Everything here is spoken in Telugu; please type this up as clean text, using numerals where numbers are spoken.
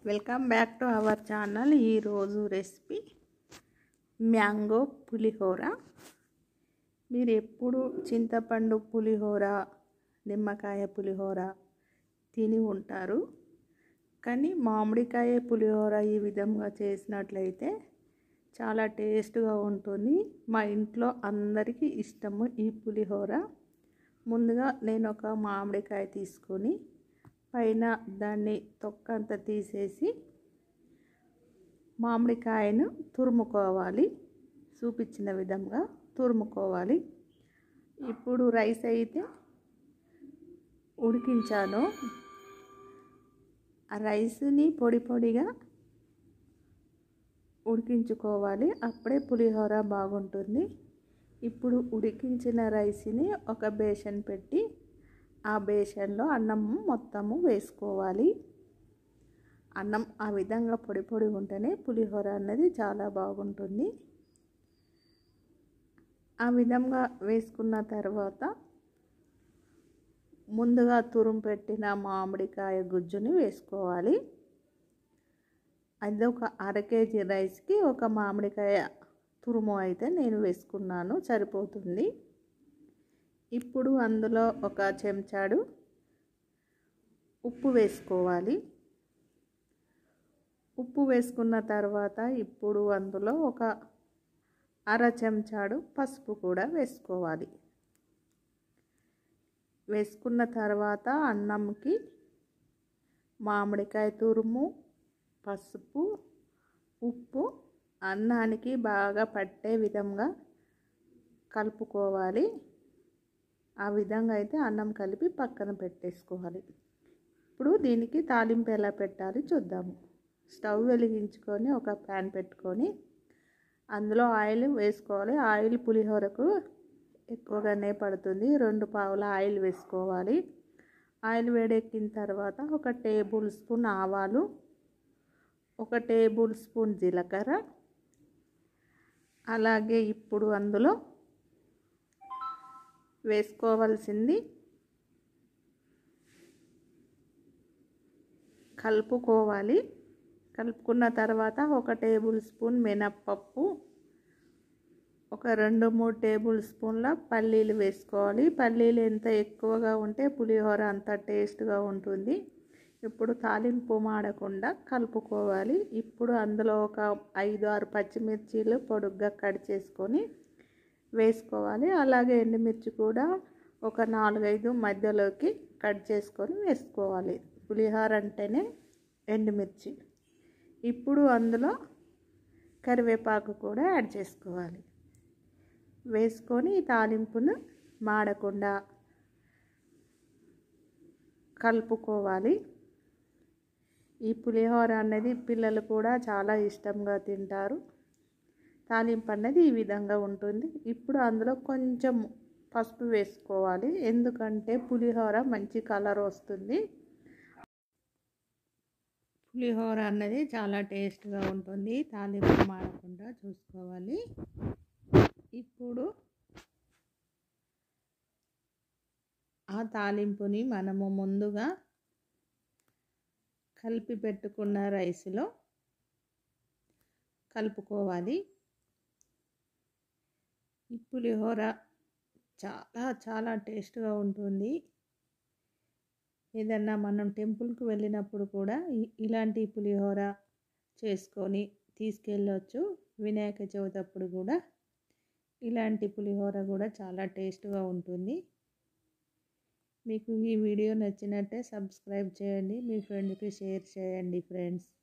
Welcome back to our channel. ఈరోజు రెసిపీ మ్యాంగో పులిహోర. మీరు ఎప్పుడు చింతపండు పులిహోర, నిమ్మకాయ పులిహోర తిని ఉంటారు, కానీ మామిడికాయ పులిహోర ఈ విధంగా చేసినట్లయితే చాలా టేస్ట్గా ఉంటుంది. మా ఇంట్లో అందరికీ ఇష్టము ఈ పులిహోర. ముందుగా నేను ఒక మామిడికాయ తీసుకొని పైన దాన్ని తొక్కంతా తీసేసి మామిడికాయను తురుముకోవాలి. చూపించిన విధంగా తురుముకోవాలి. ఇప్పుడు రైస్ అయితే ఉడికించాను. ఆ రైస్ని పొడి పొడిగా ఉడికించుకోవాలి, అప్పుడే పులిహోర బాగుంటుంది. ఇప్పుడు ఉడికించిన రైస్ని ఒక బేషన్ పెట్టి ఆ బేషన్లో అన్నం మొత్తము వేసుకోవాలి. అన్నం ఆ విధంగా పొడి పొడి ఉంటేనే పులిహోర అన్నది చాలా బాగుంటుంది. ఆ విధంగా వేసుకున్న తర్వాత ముందుగా తురుము పెట్టిన మామిడికాయ గుజ్జుని వేసుకోవాలి. అది ఒక అర కేజీ రైస్కి ఒక మామిడికాయ తురుము అయితే నేను వేసుకున్నాను, సరిపోతుంది. ఇప్పుడు అందులో ఒక చెంచాడు ఉప్పు వేసుకోవాలి. ఉప్పు వేసుకున్న తర్వాత ఇప్పుడు అందులో ఒక అర చెంచాడు పసుపు కూడా వేసుకోవాలి. వేసుకున్న తర్వాత అన్నంకి మామిడికాయ తురుము, పసుపు, ఉప్పు అన్నానికి బాగా పట్టే విధంగా కలుపుకోవాలి. ఆ విధంగా అయితే అన్నం కలిపి పక్కన పెట్టేసుకోవాలి. ఇప్పుడు దీనికి తాలింపు ఎలా పెట్టాలి చూద్దాము. స్టవ్ వెలిగించుకొని ఒక ప్యాన్ పెట్టుకొని అందులో ఆయిల్ వేసుకోవాలి. ఆయిల్ పులిహోరకు ఎక్కువగానే పడుతుంది. 2 పావుల ఆయిల్ వేసుకోవాలి. ఆయిల్ వేడెక్కిన తర్వాత 1 టేబుల్ స్పూన్ ఆవాలు, 1 టేబుల్ స్పూన్ జీలకర్ర, అలాగే ఇప్పుడు అందులో వేసుకోవాల్సింది కలుపుకోవాలి. కలుపుకున్న తర్వాత 1 టేబుల్ స్పూన్ మినప్పప్పు, ఒక 2-3 టేబుల్ స్పూన్ల పల్లీలు వేసుకోవాలి. పల్లీలు ఎంత ఎక్కువగా ఉంటే పులిహోర అంత టేస్ట్గా ఉంటుంది. ఇప్పుడు తాలింపు మాడకుండా కలుపుకోవాలి. ఇప్పుడు అందులో ఒక 5-6 పచ్చిమిర్చీలు పొడుగ్గా కట్ చేసుకొని వేసుకోవాలి. అలాగే ఎండుమిర్చి కూడా ఒక 4-5 మధ్యలోకి కట్ చేసుకొని వేసుకోవాలి. పులిహోర అంటేనే ఎండుమిర్చి. ఇప్పుడు అందులో కరివేపాకు కూడా యాడ్ చేసుకోవాలి. వేసుకొని తాలింపును మాడకుండా కలుపుకోవాలి. ఈ పులిహోర అనేది పిల్లలు కూడా చాలా ఇష్టంగా తింటారు. తాలింపు అన్నది ఈ విధంగా ఉంటుంది. ఇప్పుడు అందులో కొంచెం పసుపు వేసుకోవాలి, ఎందుకంటే పులిహోర మంచి కలర్ వస్తుంది. పులిహోర అన్నది చాలా టేస్ట్గా ఉంటుంది. తాలింపు మాడకుండా చూసుకోవాలి. ఇప్పుడు ఆ తాలింపుని మనము ముందుగా కలిపి పెట్టుకున్న రైస్లో కలుపుకోవాలి. ఈ పులిహోర చాలా చాలా టేస్ట్గా ఉంటుంది. ఏదన్నా మనం టెంపుల్కి వెళ్ళినప్పుడు కూడా ఇలాంటి పులిహోర చేసుకొని తీసుకెళ్ళవచ్చు. వినాయక చవితి అప్పుడు కూడా ఇలాంటి పులిహోర కూడా చాలా టేస్ట్గా ఉంటుంది. మీకు ఈ వీడియో నచ్చినట్టే సబ్స్క్రైబ్ చేయండి, మీ ఫ్రెండ్కి షేర్ చేయండి ఫ్రెండ్స్.